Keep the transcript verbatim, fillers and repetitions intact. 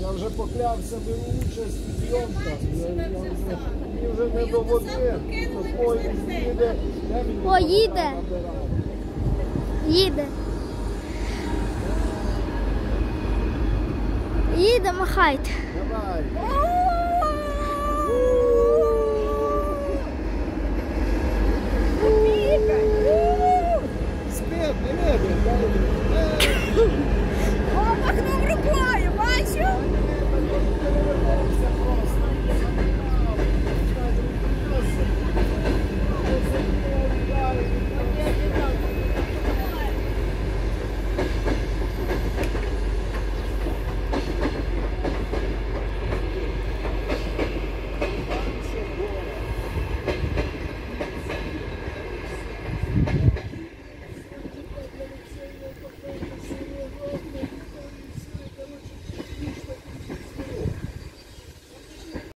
Я вже поклявся, беру участь у зйомках. Я, я вже, мені вже не до води. Ой, їде. Я мені О, їде. набирав. Їде. Їде, махайте. Давай. Спит, не видно. О, махнув рукою, бачу?